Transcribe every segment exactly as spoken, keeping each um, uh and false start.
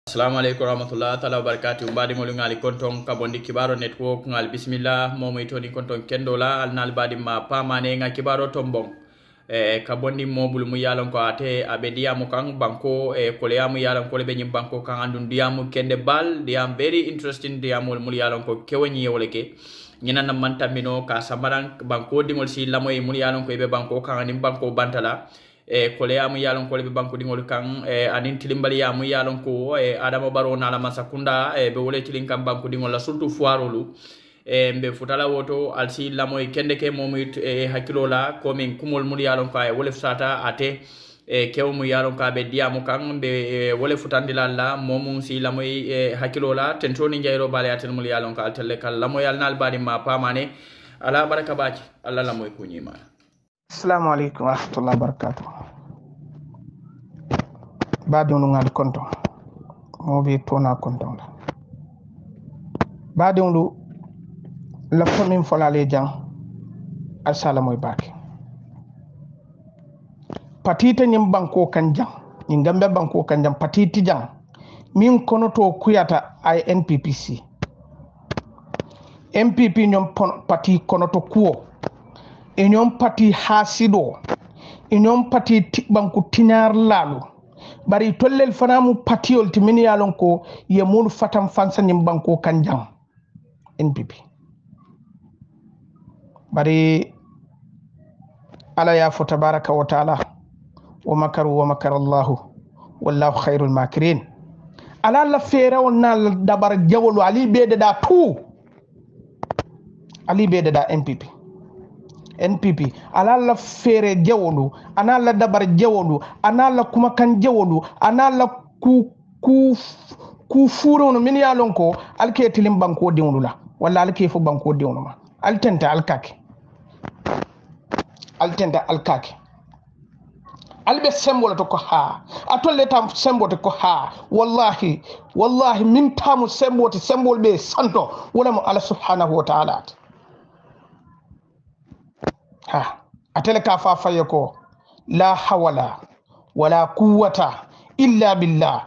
Assalamu alaikum warahmatullahi taala wabarakatuh. Mbadi ngolu ngali konton kabondi kibaro network ngal bismillah momo itoni konton kendola al nal badi ma pamane nga kibaro tombong e kabondi mobul mu yalon ko ate abedia mu kan banko e koleamu yalon ko be nyim banko kan andun diamu kende bal diam very interesting diamu mu yalon ko kewani yewleke nyina na mantamino ka samaran banko dingol si lamoy mu yalon ko be banko kan anim banko bantala e koleamu yalon ko be banko dingol kan e anin tilimbali yamu yalon ko e adama baro na la masakunda e be wole tilin kan banko dingol la surtout foirolu e mbe futala woto alsi lamoy kende ke momit e hakilola ko min kumol mul yalon ko e wole fata ate e kewmu yalon ka be diamu kan be wole futandila la momum si lamoy e hakilola tentoni jayro bale atel mul yalon ka altelle kal lamoy alnal badi ma pamane ala baraka baci alla lamoy kunyima. Assalamu alaikum wa rahmatullahi wa barakatuh. Badi onu ngal konton mo be tona konton la badi onu la famin folale jang assalamu alaikum patita nyim banko kan jang ni ngambe banko kan jang patiti jang min kono to kuyata ay N P P C M P P nyom pati kono to kuo e nyom pati hasido e nyom pati banko tinyar lalu bari tollel fanamu patiol timini yalon ko ye mul fatam fansa nyim banko kan jang N P P bari ala ya fu tabaraka wa taala wa makaru wa makara Allah wallahu khairul makirin ala la fera wonna dabar jawlu ali bede da tu ali bede da N P P N P P ala la fere jawlu ana la dabar jawlu ana la kuma kan jawlu ana la ku ku ku furo no min yalon ko alke tilim banko diwlu la walla alke fu banko diwlu ma altenta alkake altenta alkake albe sembola to ko ha atolle tam sembote ko ha wallahi wallahi min tamu sembote sembol be santo wala mo ala subhanahu wa ta'ala ha atele ka fa faye ko la hawla wala quwwata illa billah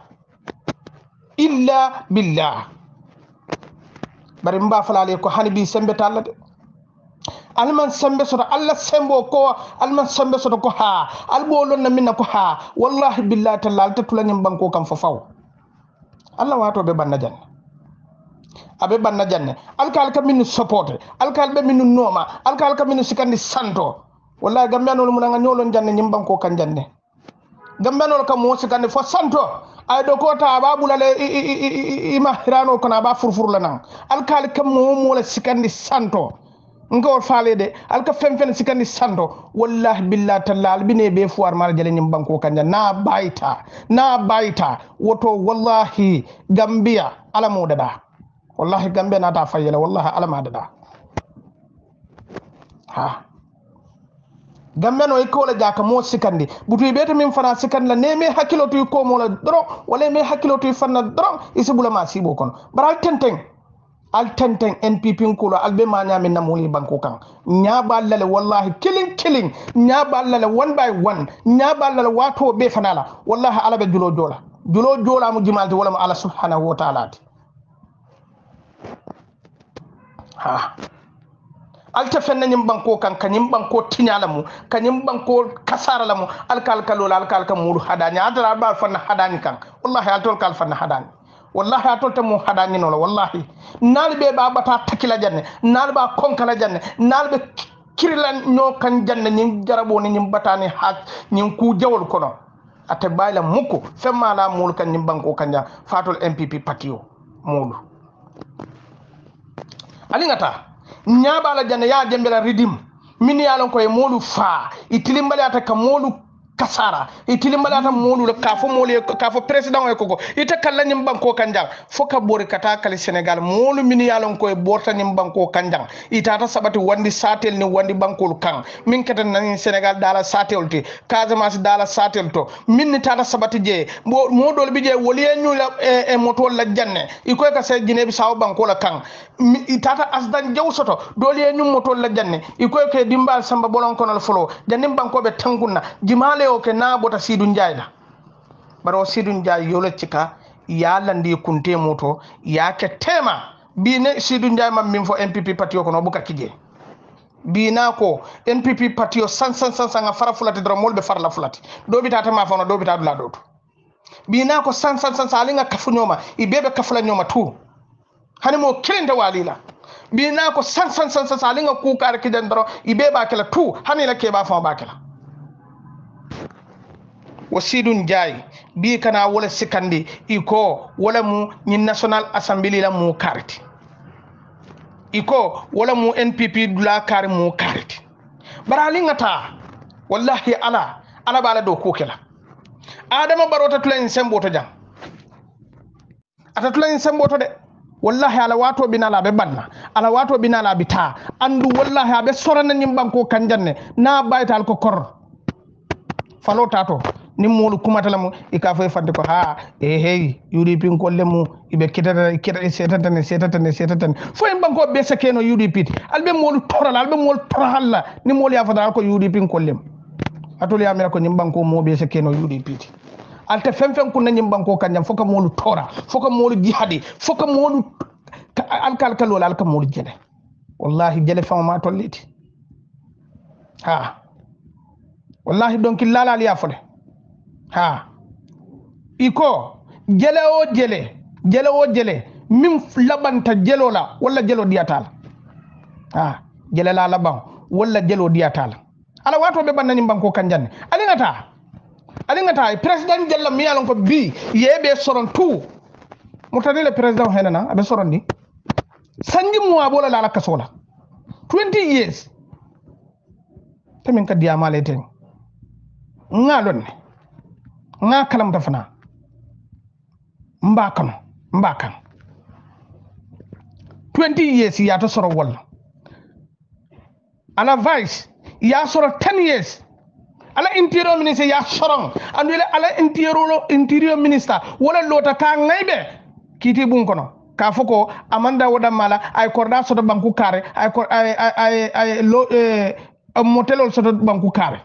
illa billah bari mba falale ko hanibi sembe talla de alman sembe soto alla sembo ko alman sembe soto ko ha albo lon na minna ko ha wallahi billahi tallal tatulani banko kam fo faw alla wato be banna janne abe banna janne alkal ka min support alkal be min noma alkal ka min sikandi santo wallahi gambiano mun nga nyolon janne nyim banko kan janne gambiano ka mo sikandi fo santo ay do ko ta babulale ima hirano kono ba furfur la nan alkal ka mo mo la sikandi santo ngor falede alka femfen sikandi santo wallahi billahi tallal bine be fuar mar jale nyim banko kan na baita na baita woto wallahi gambia ala mo dada wallahi gambia na ta fayela wallahi ala ma dada ha gambe no ko la jaka mo sikandi butu beta min fana sikandi la ne me hakilo to ko mo la dro wala me hakilo to fanna dro isibula ma sibo kon baral tenteng al tenteng N P P ko albe ma nyame na muli banko kan nya ballale wallahi killing killing nya ballale one by one nya ballale wato be fana la wallahi ala be julo jola julo jola mu jimalti wala ma ala subhanahu wa ta'ala ha alta fenna nyim banko kan kanyim banko tinyala mu kanyim banko kasara la mu alkal kalola alkal kam mudu hadanya adara ba fanna hadani kan wallahi altol kal fanna hadani wallahi atol ta mu hadani no wallahi nalbe ba bata takila janne nalba konkala janne nalbe kirilan nyo kan janne nyim jarabo ni nyim batani hak nyim ku jawol kono ate bayla muko femma la mul kan nyim banko kanja fatol M P P patio mulu alingata nyaba la janne ya jembela ridim min yalon koy molu fa itilimbali ata ka molu kasara itilimbali ata molu la kafo molu kafo president e koko ita kala nyim banko kanjang foka bori kata kali Senegal molu min yalon koy borta nyim banko kanjang ita ta sabati wandi satel ni wandi banko kan min kata nan Senegal dala satel ti Casamance dala satel to min ni tata sabati je modol bi je woliye nyula e, e moto la janne ikoy ka se Guinée Bissau banko la kan itata asdan jawsoto doliye nyum moto la janne ikoy ke dimbal samba bolon kono folo jannim banko be tangunna jimale o ke na bota sidun jayla baro sidun jay yolo cika ya landi kunte moto ya ke tema bine sidu njay mam min fo N P P parti ko no buka kije bina ko N P P parti o san san san san fara fulati dro molbe farla fulati do bita tama fa no do bita dula do bina ko san san san salinga kafu nyoma ibebe kafula nyoma tu hani mo kilinde walila bina ko san san san san salinga ku kar kidan dro ibeba kala tu hani la ke ba fa ba kala wasidun jay bi kana wala sikandi iko wala mu ni national assembly la mu karti iko wala mu N P P dula kar mu karti barali ngata wallahi ala ala bala do kokela adama barota tulen sembo to jam ata tulen sembo to de wallahi ala wato binala be banna ala wato binala bita andu wallahi abe sorana nyim banko kanjanne na baytal ko kor falo tato ni molu kumatala mu ika fay fande ko ha e hey U D P ko lemu ibe kitata kitata setatan setatan setatan fo en banko be sakeno U D P albe molu toral albe molu toralla ni molu ya fadal ko U D P ko lem atol ya mera ko nyim banko mo be sakeno U D P alta fem fem ko nyim banko kanjam foka molu tora foka molu jihadi foka molu alkal kalol alka molu jene wallahi jele fama ma tolliti ha wallahi donc lala ya fole ha iko jele o jele jele o jele min labanta jelo la wala jelo diatal ha jele la laban wala jelo diatal ala wato be banani banko kanjanne ali ngata ali ngata president jella mi yalon ko bi yebe soron tout mutani le president henana abe soron ni sanji mo abola la kasola twenty years temin ka diama le ten ngalon nga kalam dafana mbakam mbakam twenty years ya to soro wala ala vice ya soro ten years ala interior minister ya soro andule ala interior interior minister wala lota ka ngaybe kiti bun kono ka foko amanda woda mala ay korda soto banku kare ay ay ay ay lo eh motelol soto banku kare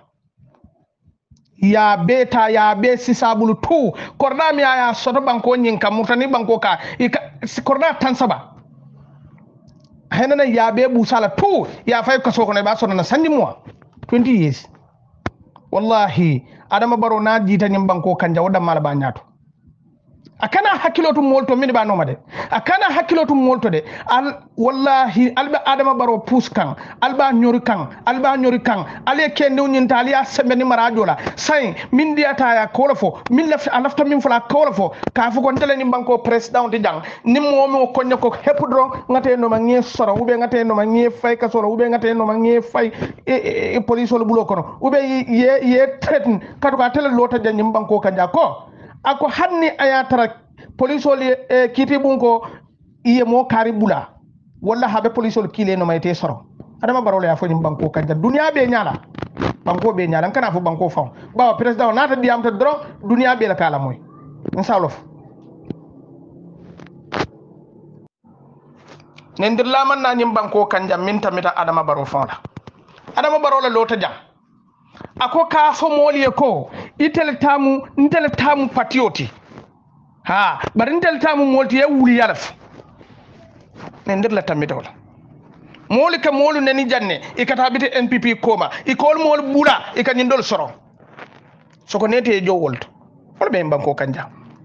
ya beta ya be sisabulu tu korda mi ya soto banko nyinka mutani banko ka korda tansaba henana ya be busala tu ya fay kaso ko ne ba soto na sandi mo twenty years wallahi adama baro na jita nyim banko kanja wada mala ba nyato akana hakilotu molto min ba noma de akana hakilotu molto de al wallahi alba adama baro puskan alba nyori kan alba nyori kan ale kende nyinta ali asembe ni marajola sai min diata ya kolofo min laf alafta min fula kolofo ka fu ko ndele ni banko president di jang ni momo ko nyako hepudro ngate no ma ngi soro ube ngate no ma ngi fay ka soro ube ngate no ma ngi fay e, e police wala bulo kono ube ye ye treten kadu ka tele lota janyim banko kanja ko ako hanni ayatara police wali e, kiti bunko iye mo kari bula walla habe police wali kile no mayte soro adama barole ya foni banko kanja dunia be nyala banko be nyala kana fu banko fa ba president nata diam to dro dunia be la kala moy inshallah nendir la man na nyim banko kanja min tamita adama baro fa la adama barole lota jam ako ka fo moli ko itel tamu intel tamu patrioti ha bar intel tamu molti e wuli yalaf ne ndir la tamita wala moli ka molu neni janne e kata bite N P P koma e kol mol bula e kan ndol soro soko nete e jowolto wala be banko kanja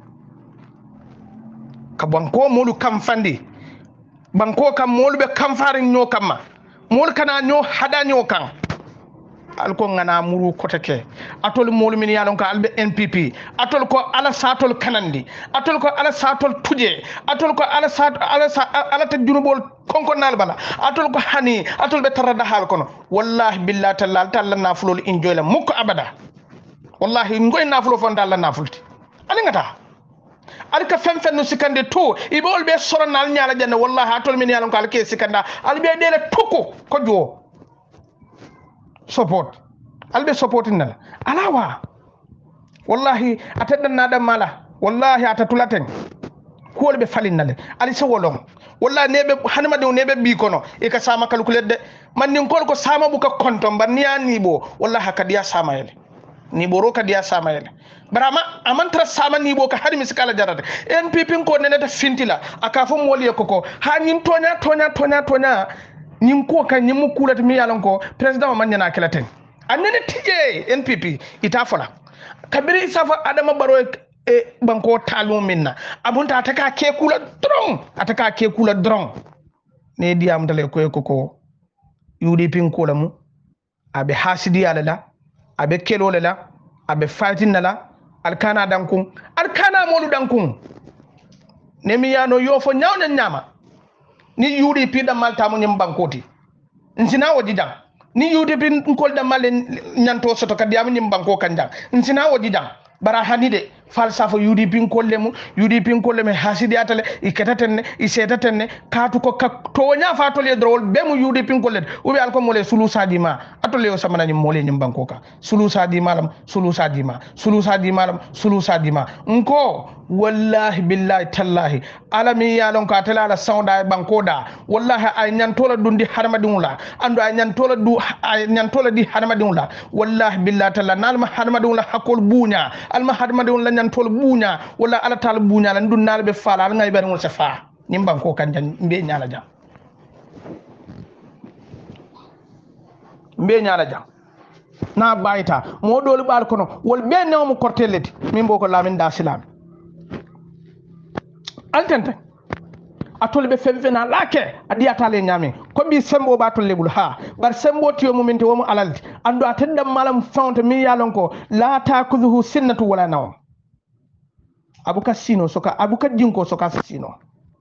ka banko molu kam fandi banko kam molu be kam farin nyo kamma mol kana nyo hada nyo kan alko ngana muru kotake atol molu min yalon ko albe N P P atol ko ala satol kanandi atol ko ala satol tuje atol ko ala sat ala ala ta junubol konko nal bala atol ko hani atol be tarada hal kono wallahi billahi tallal talla nafulol injoyla mukko abada wallahi ngoy nafulo fon dalla nafulti ali ngata alka fem fem no sikande to ibol be soronal nyaala janna wallahi atol min yalon ko alke sikanda albe dele tuko ko jo support albe supporting nala alawa wallahi atadda nada mala wallahi atatulaten ko be falin nale ali so wolon wallahi nebe hanima de nebe bi kono e ka sama calculate de man nin ko ko sama bu ka konto ban niya ni bo wallahi kadiya sama yele ni boro kadiya sama yele barama amantra sama ni bo ka hadi miskala jarata N P P ko nenata fintila aka fo moli ko ko ha nyin tonya tonya tonya tonya nyin ko kan nyin mu kulata mi yalan ko president man nyana kelaten annene tije N P P ita fola kabiri safa adama baro e banko talo minna abunta ataka ke kula drong ataka ke kula drong ne diam dale ko ko ko U D P ko lamu abe hasidi alala abe kelo lala abe fighting nala alkana dankun alkana molu dankun nemi yano yofo nyawna nyama ni U D P da malta mo nyim bankoti nsina wodi jang ni U D P nkol da mal nyanto soto kadiam nyim banko kanjang nsina wodi jang bara hanide falsafa U D P nkollemu U D P nkolleme hasidi atale iketatenne isetatenne katu ko tonya fa tole drol bemu U D P nkollet ubi alko mole sulu sadima atole o samana nyim mole nyim banko ka sulu sadima lam sulu sadima sulu sadima lam sulu sadima nko wallahi billahi tallahi alami yalon ka tala la sonda banko da wallahi ay nyantola dundi harmadungla ando ay nyantola du ay nyantola di harmadungla wallahi billahi tallahi nalma harmadungla hakol bunya alma harmadungla nyantola bunya wala ala tal bunya la ndun nalbe fala ngay bari mo safa nim banko kan jan mbe nyala jam mbe nyala jam na bayta mo dol bal kono wol be newo mo korteleti min boko lamin da silam altente atol be femfena lake adiya tale nyame ko bi sembo ba tol lebul ha bar sembo tiyo momenti wo mo alalti ando atenda malam fonte mi yalon ko la takuzuhu sinnatu wala naw abuka sino soka abuka jinko soka sino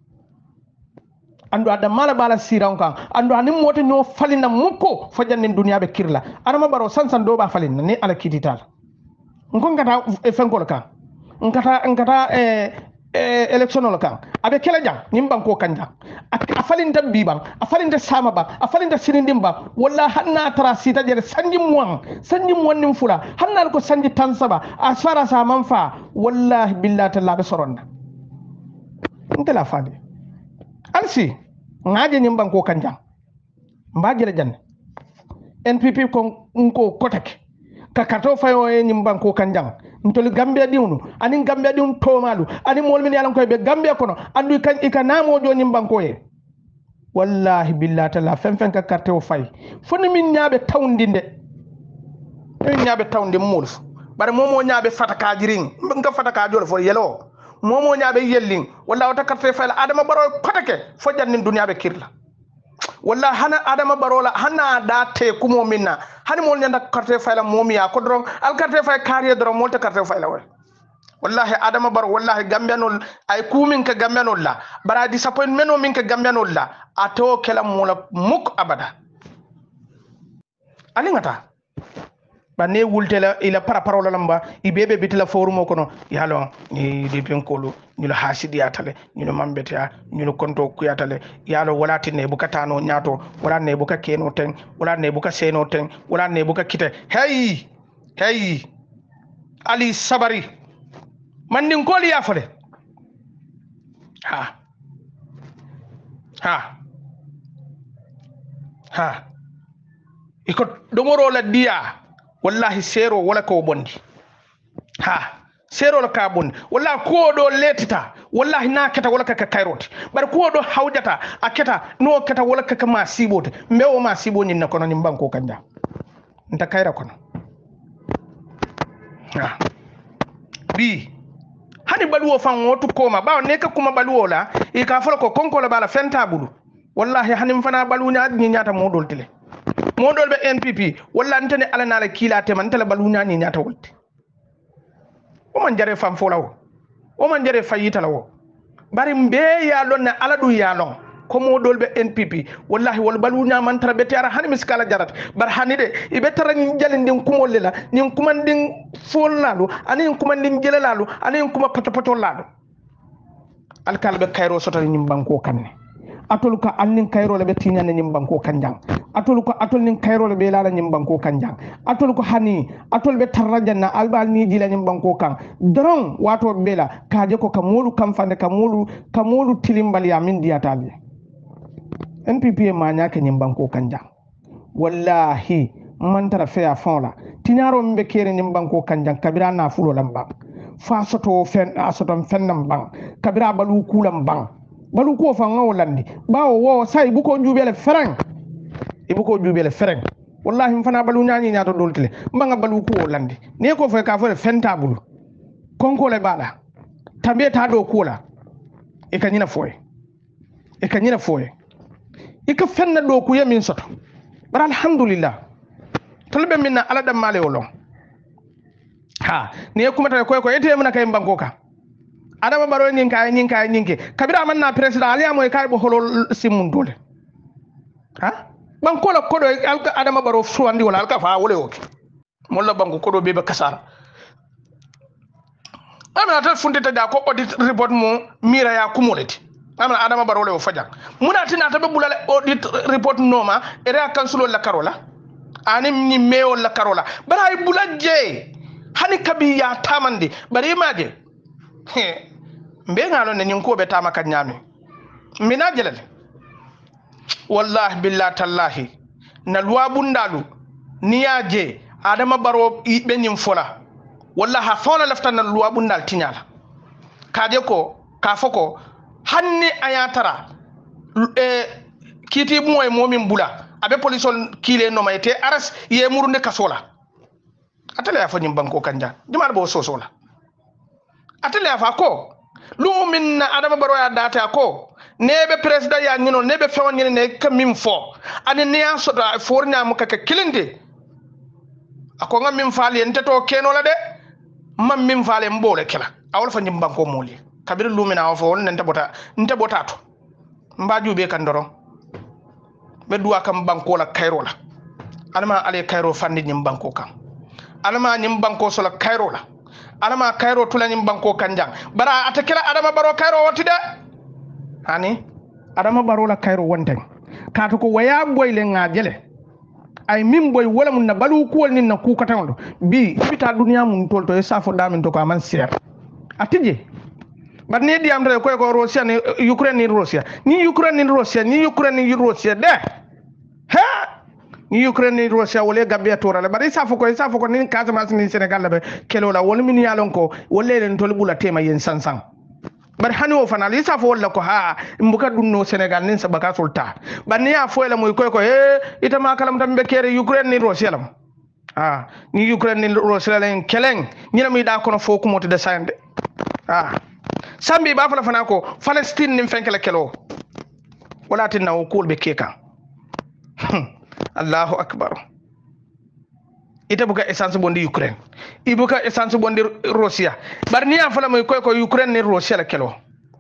ando ada mala bala siran kan ando anim mota no falina mukko fajannin duniya be kirla arama baro sansan do ba falina ni ala kitital ngon kata e fenkol kan ngata ngata e Eh, électionnol kan abe kela jang nim banko kanja afalinta biban afalinta sama ba afalinta sirindim ba walla hanna tara sita jere sanji muwan sanji muwan nim fula hanna ko sanji tansaba asfara sa manfa wallahi billahi talla be soronna intela fadi alsi ngaje nim banko kanja mbajele janne N P P ko ko kotek ka kato fayo e nim banko kanjang ntoli Gambia diwnu ani Gambia diwnu tomalu ani mol min yalan koy be Gambia kono andu kan ikanamo jo nim banko e wallahi billahi taala fen fen ka carte o fay foni min nyaabe tawndinde min nyaabe tawndi mulf bare momo nyaabe fataka jiring nga fataka jol fo yelo momo nyaabe yelling wallahi wata carte fay la adama baro kotake fo jannin dunya be kirla wallahi hana adama barola hana date kumo minna hani mol nyanda carte fay la momiya ko dron al carte fay kariye dron molta carte fay la wal wallahi adama baro wallahi gambianol ay kumin ka gambianol la bara disappointment o min ka gambianol la ato kala mola muk abada alingata banne wultela ila para parola lamba ibebe bitila forumo kono yalo ni dipin kolu ni lo hasidi atale ni lo mambeta ni lo konto kuyatale yalo wala tinne bukata no nyato wala ne buka keno ten wala ne buka seno ten wala ne buka kite hey hey ali sabari mandin koli yafale ha ha ha iko domoro la dia wallahi sero wala ko bondi ha sero la ka bondi wallahi ko do letita wallahi na keta wala ka kairoti bar ko do hawjata aketa no keta wala ka ma sibote mewo ma sibo nyin kono ni banko kanja nta kaira kono ha bi hani baluwo fan wotu koma bawo ne ka kuma baluwo la e ka folo ko konko la bala fenta bulu wallahi hanim fana balu nya ni nyata modol tele modol be N P P walla ntane ala nala kila te man tala balunya ni nyata wolte o man jare fam folawo o man jare fayita lawo bari mbe ya lon ala du ya lon ko modol be N P P wallahi wal balunya man tara be tara hani miskala jarat bar hanide ibe tara ni jalindin kumol lela ni kumandin folalu ani kumandin jelalalu ani kuma poto poto lalu alkalbe kayro soto ni banko kanne atol ka annin kayro le be tinyane nyim banko kanjang atol ko atol nin kayro le be lala nyim banko kanjang atol ko hani atol be tarrajanna albal ni jila nyim banko kan dron wato bela kaje ko kamolu kam fande kamolu kamolu tilimbal ya min diatali N P P ma nyake nyim banko kanjang wallahi man tara fe a fonla tinyaro mbe kere nyim banko kanjan kabira na fulo lamba fa soto fen asoto fennam bang kabira balu kulam bang balu ko fa ngawlandi bawo wo sai bu ko njubele fereng ibu ko njubele fereng wallahi mfana balu nyani nyato doltile mbanga balu ko landi ne ko fe ka fo fenta bulu konko le bala tambe ta do kula e kanyina foye e kanyina foye e ka fenna do ku yamin soto bar alhamdulillah tolbe minna ala dam male wolo ha ne kuma ta ko ko ete mun kay banko ka adama baro nyin kay nyin kay nyinke kabira man na president ali amoy kay bo holo simun dole ha banko la kodo alka adama baro suwandi wala alka fa wole oke molla banko kodo be be kasara amana ta fundita da ko audit report mo mira ya kumoleti amana adama baro le faja muna tina ta be bulale audit report noma ere kansulo la karola ani ni meyo la karola bara ay bulaje hani kabi ya tamande bari maje he mbe ngalo ne nyinko be tama kan nyame mina jelal wallahi billahi tallahi na luwa bundalu niyaje adama baro be nyim fola wallahi ha fona lafta na luwa bundal tinyala kaje ko ka foko hanni ayatara e kiti moy momin bula abe polisol kile no mayte aras ye murunde kasola atale ya fanyim banko kanja dimal bo sosola atale ya fa ko lumin na adama baro ya data ko nebe president ya ngino nebe fewon ngene ne kamim fo ani ne asota fornya mu kaka kilinde ako ngam min faali en teto keno la de mam min faale mbole kala awol fanyim banko moli kabir lumina wa fo won nte bota nte botato mbaju be kandoro be duwa kam banko la kayro la alama ale kayro fandi nyim banko kam alama nyim banko so la kayro la alama kayro tula nyim banko kanjang bara atakira adama baro kayro woti de hani adama baro la kayro wonten kato ko waya boyle ngajele ay min boy wala mun na balu ko nin na ku katando bi fita duniya mun tolto e safo damin to ko aman ser atije bar ne diam re ko ko Russia ni Ukraine ni Russia ni Ukraine ni Russia ni Ukraine ni Russia de ha ni Ukraine ni Russia wala gambia to rala bari safo ko safo ko ni Casamance ni Senegal la be kelo la wala min yalon ko wala len tol bula tema yen sansan bari hani o fana li safo wala ko ha mbuka dunno Senegal ni sabaka sulta bar ni ya fo la moy ko ko e ita ma kalam tambe kere Ukraine ni Russia lam ah ni Ukraine ni Russia len keleng ni na mi da kono fo ko moti de sande ah sambi ba fala fana ko Palestine nim fenkela kelo wala tinna o kul be keka Allahu akbar ite buka essence bondi Ukraine ibuka essence bondi Russia bar ni afala moy koy ko Ukraine ni Russia la kelo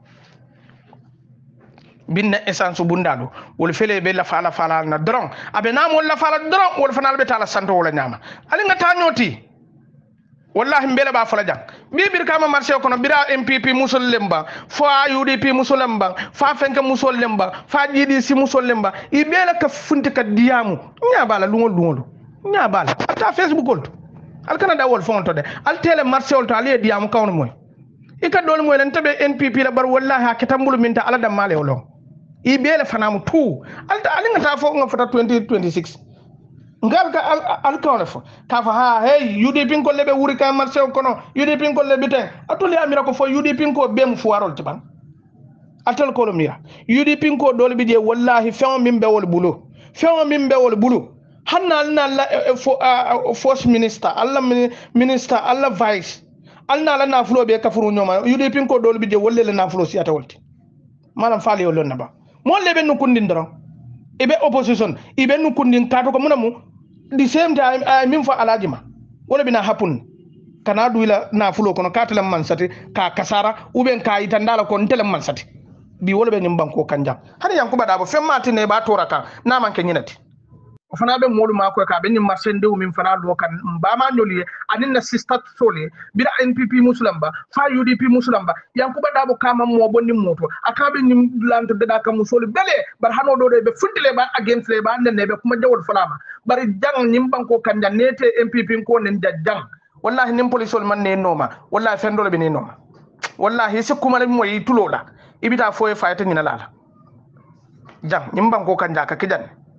binna essence bundalu wol fele be la fala fala na dron abe nam wala fala dron wol fana be tala santo wala nyama ali nga ta nyoti wallahi mbele ba fala jang bi bir kama marché kono bira M P P musul lemba fa U D P musul lemba fa fenke musul lemba fa G D C musul lemba i bela ka funti ka diamu nya bala lungol lungol nya bala ata Facebook ol al canada wol fonto de al tele marché ol to ali diamu kawno moy e ka dol moy len tabe N P P la bar wallahi ha ketambul minta ala dam male wolo i bela fanamu tu al ta ali ngata fo nga fota twenty twenty-six ngal ka al kawle fo ka fa ha hey U D P ko lebe wuri ka marché kono U D P ko lebe ten atuli amira ko fo U D P ko bem fu warol tiban atal ko lo mira U D P ko dole bi je wallahi fewo min be wol bulu fewo min be wol bulu hanna na la fo force minister alla minister alla vice alna la na flo be kafuru nyoma U D P ko dole bi je wolle la na flo si atawolti malam faali wol na ba mo lebe nu kundin doro ibe opposition ibe nu kundin kato ko munamu the same time I mean for alajima wala bina happen kana duila na fulo kono katelam mansati ka kasara uben ka itandala ko ntelem mansati bi wala be nyim banko kanjam hari yankuba dabo femmati ne ba toraka na manke nyinati fana be molu mako ka be nyim marsende o min fana do kan ba ma nyoli anin na sister sole bira N P P musulamba fa U D P musulamba yankuba dabo kama mo bonni moto akabe nyim lanto de da kam musoli bele bar hano do be fundile ba against le ba ne be kuma jawol falama bari jang nyim banko kanja nete M P P ko nen jang wallahi nim police man ne noma wallahi fendolo be ne noma wallahi sikuma le moy tulola ibita foye fayta nyina lala jang nyim banko kanja ka kijan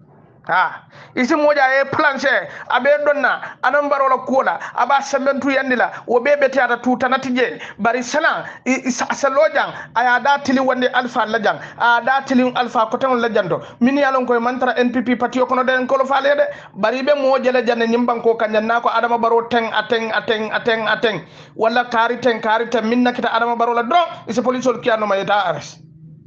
ha isi moja e planche abe donna anan barola kola aba sementu yandila wo bebe tiata tutanati je bari sana salojang aya da tili wonde alpha lajang a da tili alpha ko tan lajanto min yalon koy mantara npp patio kono den ko lo falede bari be moje la janne nyimban ko kanyanna ko adama baro teng ateng ateng ateng ateng wala kari teng kari teng minna kita adama baro la dron isi police ol kiano mayeta ares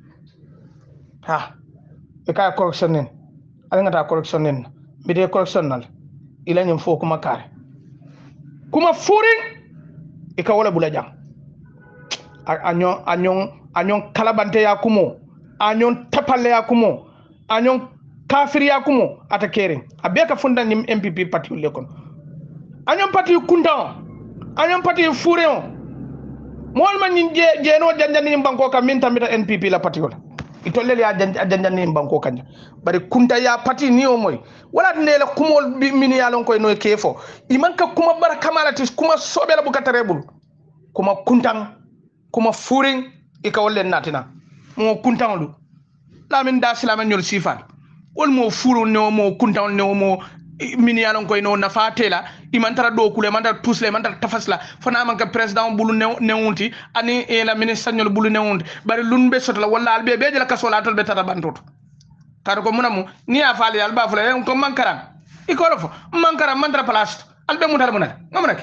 ha e ka correction nen ala ngata correction nen bide correctionnal ila nyum fo kuma kare kuma furin e ka wala bula jang anyon anyon anyon kalabante ya kumo anyon tapalle ya kumo anyon kafiri ya kumo ata kering abeka funda nyim M P P parti le kon anyon parti kundan anyon parti furin mol man nyi je no janjani nyim banko ka min tamita N P P la parti wala itollel ya janjani banko kanja bari kunta ya pati ni o moy wala ne la kumol min ya lon koy no kefo imanka kuma bar kamalati kuma sobela bu katarebul kuma kuntan kuma furing e ka wolle natina mo kuntan lu la min da silama nyol sifal wol mo furu ne mo kuntan ne mo min ya lon koy no nafatela imantara do kule mantara tusle mantara tafasla fana man ka president bulu ne wonti ani e la ministre nyol bulu ne wonti bari lunbe sotla wala albe be jela kasola tol be tata bantoto kar ko munamu ni a faali alba fula en ko mankaram ikolo fo mankaram mantara place albe mutar munal ngamanake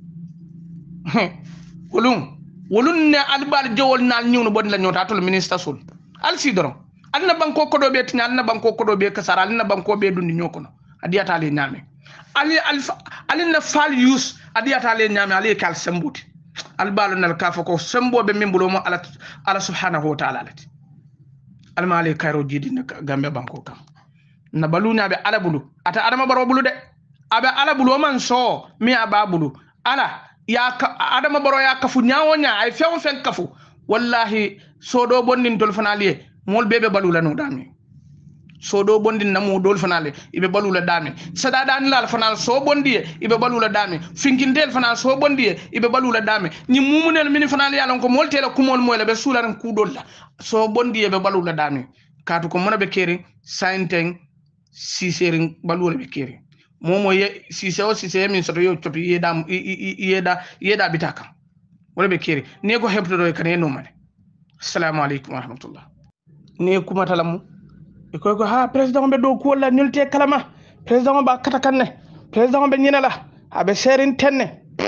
wolum wolun ne albal jewol nal ñewno bodni la ñota tol ministre sul al sidoro alna banko kodo be tin alna banko kodo be kasara alna banko be dundi ñokono adiyata le nyame ali alfa ali na fal use adiyata le nyame ali kal sembuti albal nal kafa ko sembo be membulo mo ala ala subhanahu wa ta'ala lati alma ali kayro jidi na gambe banko kam na baluna be ala bulu ata adama baro bulu de abe ala bulu man so mi aba bulu ala ya adama baro ya kafu nyaawo nya ay few fen kafu wallahi so do bonnin tol fanali mol bebe balula no dami so do bondin namu dol fanale ibe balula dami sada dan lal fanal so bondi ibe balula dami finkindel fanal so bondi ibe balula dami ni mumunel mini fanal yalon ko mol tela kumol moyle be sularan ku dolla so bondi ibe balula dami katu ko mona be keri sainteng siserin balula be keri momo ye siseo sise min soto yo topi yeda yeda yeda bitaka wala be keri ne ko hebto do kan no mane assalamu alaikum wa rahmatullah ne kuma talamu iko ko ha president be do ko la ñulte kalama president ba kata kanne president be ñinala abe serin tenne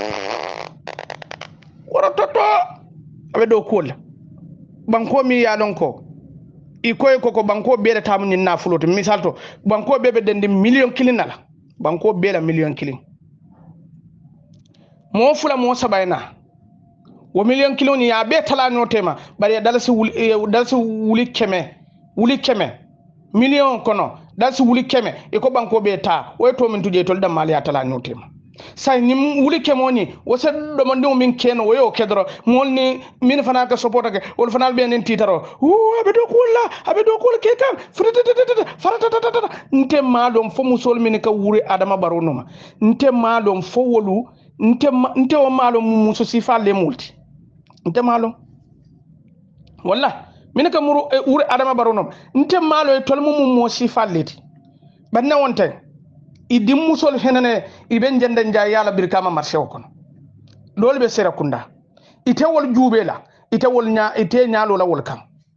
woro toto abe do ko la banko mi ya don ko iko ko ko banko be da tamu ñin na fuloto misal to banko be be dendi million kilinala banko be la million kilin mo fula mo sabayna wo million kilo ni ya be tala no tema bari dalasi wuli dalasi wuli keme wuli keme million kono dalasi wuli keme e ko banko be ta way to min tuje tol dam mali atala no tema say ni wuli kemoni wo se do mon do min keno wo yo kedro mol ni min fana ka support ke wol fana be nen titaro o abe do kula abe do kula ke kan farata nte malom fo musol min ka wuri adama baronoma nte malom fo wolu nte nte o malom muso sifalle multi nte malom walla min ka muru wuri adama baronom nte malo e tolmu mum mo sifalleti banne wonte idi musol henene ibe jende nja yala birkama marché o kono dole be sera kunda ite wol juubela ite wol nya ite nyaalo la wol kam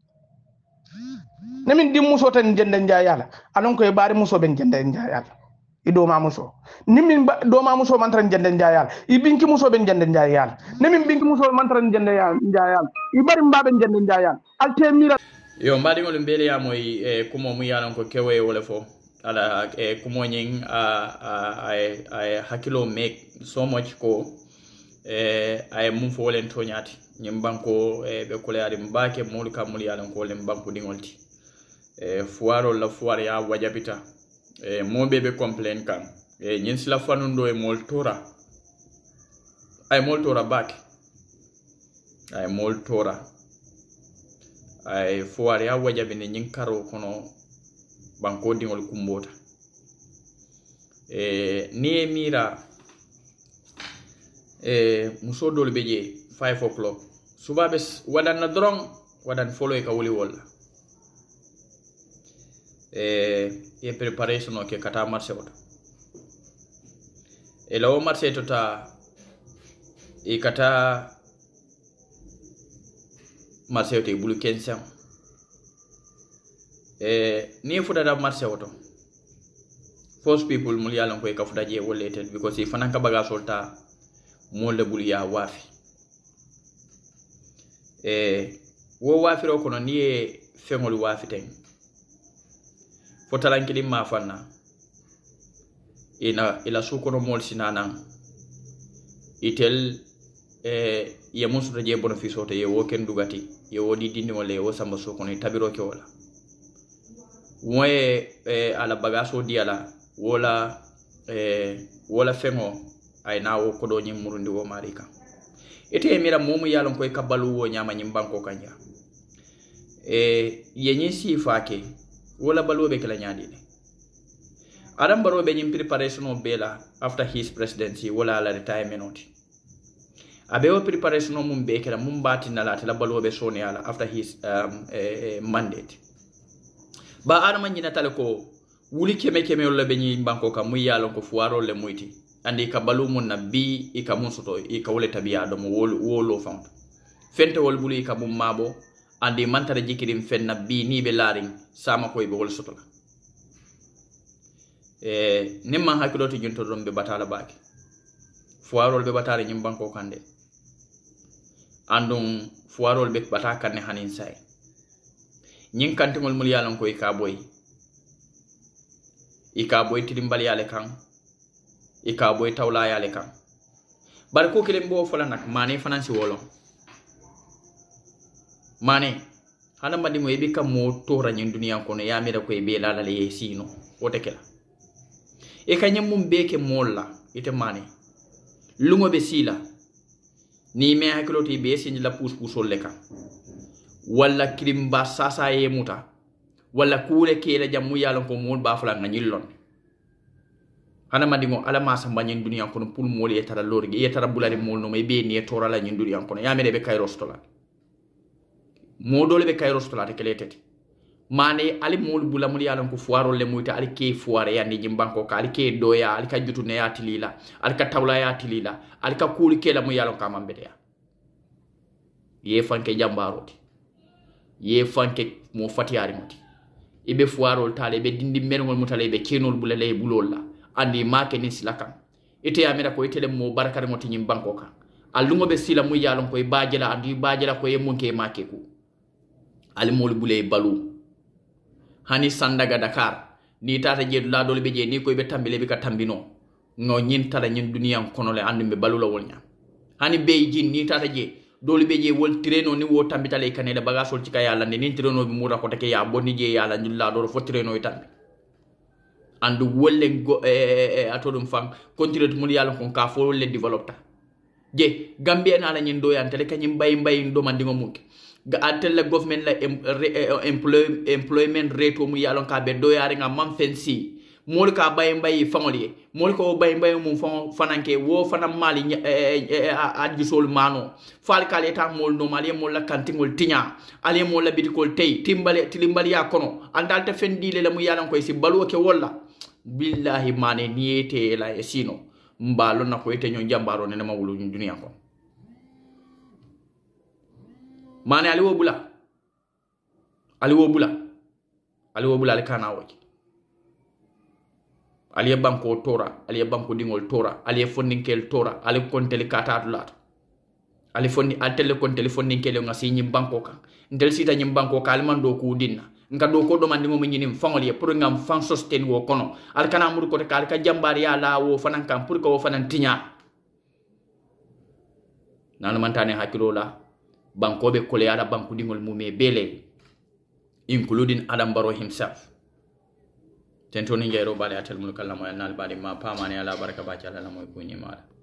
nemin di muso tan jende nja yala alon ko e bari muso ben jende nja yala ido ma muso nimin do ma muso man tan jende nja yala ibinki muso ben jende nja yala nemin binki muso man tan jende nja yala ibari mbabe jende nja yala alte mira yo mbadi ngol mbele ya moy e kumo mu yalan ko kewe wala fo ala e kumo nyin a a a hakilo make so much ko e ay mum fo len toñati nyim banko e be ko yaari mbake mul kamul yalan ko len banko dingolti e fuaro la fuar ya wajabita e mo bebe complain kan e nyin sila fanundo e mol tora ay mol tora back ay mol tora ay fuar ya wajabi ne nyin karo kono banko dingol kumbota e ni mira e muso dol beje five o'clock suba bes wadan na drong wadan follow e ka woli wala e e preparation o ke kata marché oto e lawo marché to ta e kata marché oto bulu kensen e ni fuda da marché oto first people mul yalan ko e ka fuda je woleted because if fanan ka baga solta molde bulu ya wafi e wo wafi ro kono ni e fengol wafi ten fotalankili ma fanna ina ila sukono mol sinana itel e ya musu je benefice oto ye wo ken dugati ye wodi dindi wala wo samba sukono tabiro ke wala moye e ala bagaso diala wala e wala fengo ay nawo ko do nyim murundi wo marika ete mira momu yalon koy kabalu wo nyama nyim banko kanja e yenyi sifake wala balobe kala nyaadi ne adam Barrow be nyim preparation o bela after his presidency wala la retirement oti abe o preparation mum be kala mum bati na la tala balobe soni ala after his um, eh, eh, mandate ba adama nyina tale ko wuli keme keme wala be nyim banko ka muy yalon ko fuaro le muyti andi ka balu mun na bi e ka mun soto e ka wole tabiya do mo wolo wolo fam fente wol buli ka mum mabo andi mantara jikirim fenna bi ni be laring sama koy be wol soto la e nimma hakilo to junto dombe batala baake fuarol be batala nyim banko kande andum fuarol be bataka kanne hanin sai nyin kantingol mul yalan koy ka boy e ka boy tidimbal yale kan e ka boy tawla yale kan bar ko kele mbo fola nak mane fanansi wolo mane hana mandi mo ebi kam mo tora nyin duniya kono ya mira ko e be lala le sino wote kala e kanyam mum beke molla ite mane lungo be sila ni me hakilo ti be sin la pus pusol le kan wala krimba sasa e muta wala kule kele jamu yalon ko mon ba fala nganyillon hana mandi mo ala ma samba nyin duniya kono pul moli e tara lorgi e tara bulade mol no may be ni e tora la nyin duniya kono ya mede be kay rostola modole be kay rostola te keletete mane ali mol bula mul yalan ko fuaro le moyta ali ke fuare yandi jim banko ka ali ke doya ali ka jutu ne yatilila ali ka tawla yatilila ali ka kuli kela mu yalan ka mambede ya ye fanke jambaroti ye fanke mo fatiyari moti ibe fuaro tale be dindi merngol mutale be kenol bula le bulol la andi make ni silakam ite amira ko itele mo barakare moti nyim banko ka alungo be sila mu yalan ko e bajela andi bajela ko e monke make ku ali mol bule balu hani sandaga Dakar ni tata je la dole be je ni ko be tambile be ka tambino no nyin tara nyin duniya kono le andi be balu la wolnya hani be jin ni tata je dole be je wol treno ni wo tambitale kanela baga sol ci ka yalla ni ni treno bi mura ko take ya bonni je yalla ni la do fo treno itambi andu wolle go e atodum fam continue mun yalla ko ka fo le developta je gambia na la nyin do yantele kanyim bay bay do mandi ngomunke ga atelle government la employ employment rate mu yalon ka be do yare nga mam fensi mol ka bay bay famoli mol ko bay bay mu fananke wo fanam mali adji sol mano fal kale ta mol no mali mol la kantingol tinya ale mol la bidikol tay timbale tilimbali ya kono andal ta fendile la mu yalon ko si balu ke walla billahi mane niete la esino mbalo na ko ete nyon jambaro ne ma wulu duniya ko mane ali wo bula ali wo bula ali wo bula ali kana woji ali e banko tora ali e banko dingol tora ali e fondinkel tora ali konteli kata lat ali fondi al tele kon telephone ninkel ngasi nyim banko kan ndel sita nyim banko ka man do ko dinna nga do ko do man ngo nyinim fangol ye pour ngam fan sosten wo kono al kana mur ko ka ka jambar ya la wo fanan kam pour ko wo fanan tinya nan man tane hakilo la banko be kole ala banku dingol mume bele including Adam Barrow himself tentoni ngero bale atel mun kala mo nal bade ma pamane ala baraka ba ci ala moy ko nyima